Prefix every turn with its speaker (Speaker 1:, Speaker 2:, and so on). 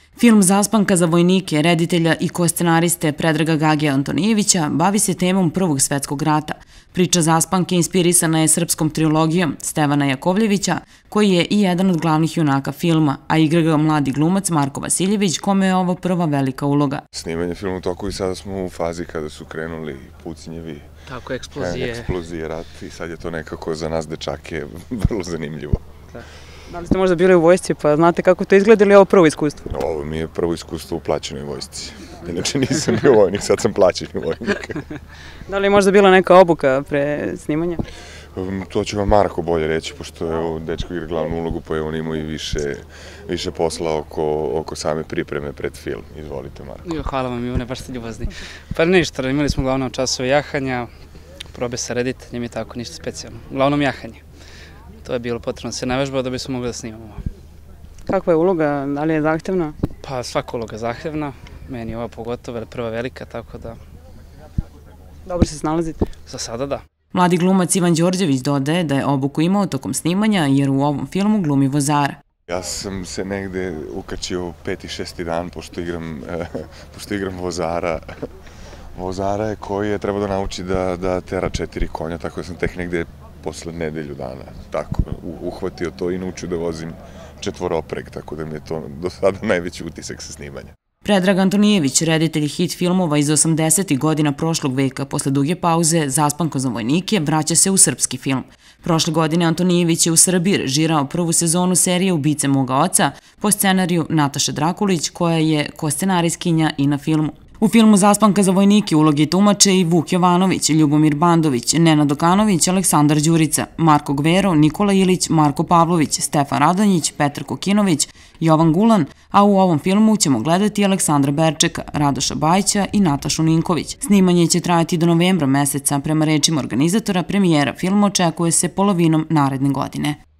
Speaker 1: Film Zaspanka za vojnike, reditelja i koscenariste Predraga Gagija Antonijevića bavi se temom Prvog svetskog rata. Priča Zaspanke inspirisana je srpskom trilogijom Stevana Jakovljevića, koji je i jedan od glavnih junaka filma, a igra ga mladi glumac Marko Vasiljević, kome je ovo prva velika uloga.
Speaker 2: Snimanje filmu u toku i sada smo u fazi kada su krenuli pucnjevi, eksplozije, rat i sad je to nekako za nas dečake vrlo zanimljivo.
Speaker 3: Da li ste možda bili u vojsci pa znate kako to izgleda ili je ovo prvo iskustvo?
Speaker 2: Ovo mi je prvo iskustvo u plaćenoj vojsci. Inače nisam bio vojnik, sad sam plaćeni vojnik.
Speaker 3: Da li je možda bila neka obuka pre snimanja?
Speaker 2: To će vam Marko bolje reći, pošto je dečko igra glavnu ulogu, pa je on imao i više posla oko same pripreme pred film. Izvolite, Marko.
Speaker 4: Hvala vam, Ivane, baš ste ljubazni. Pa ništa, imali smo uglavnom časove jahanja, probe sa rediteljem i tako, ništa specijalno. Uglavnom jahanje. To je bilo potrebno da se navežba da bismo mogli da snimamo.
Speaker 3: Kakva je uloga? Da li je zahtevna?
Speaker 4: Pa svaka uloga zahtevna, meni je ova pogotovo prva velika, tako da...
Speaker 3: Dobro se snalazite?
Speaker 4: Za sada da.
Speaker 1: Mladi glumac Ivan Đorđević dodaje da je obuku imao tokom snimanja jer u ovom filmu glumi vozara.
Speaker 2: Ja sam se negde ukačio 5. i 6. dan pošto igram vozara. Vozara je koji je trebao da nauči da tera 4 konja, tako da sam tek negde posle nedelju dana tako uhvatio to i naučio da vozim četvoropreg, tako da mi je to do sada najveći utisak sa snimanja.
Speaker 1: Predrag Antonijević, reditelj hit filmova iz 80. godina prošlog veka, posle duge pauze Zaspanka za vojnike, vraća se u srpski film. Prošle godine Antonijević je u Srbiji režirao prvu sezonu serije Ubice moga oca po scenariju Nataše Drakulić, koja je koscenarijskinja i na filmu. U filmu Zaspanka za vojnike uloge tumače i Vuk Jovanović, Ljubomir Bandović, Nenad Okanović, Aleksandar Đurica, Marko Gvero, Nikola Ilić, Marko Pavlović, Stefan Radonjić, Petar Kokinović, Jovan Gulan, a u ovom filmu ćemo gledati Aleksandra Berčeka, Radoša Bajića i Natašu Ninković. Snimanje će trajati do novembra meseca, prema rečima organizatora premijera filma očekuje se polovinom naredne godine.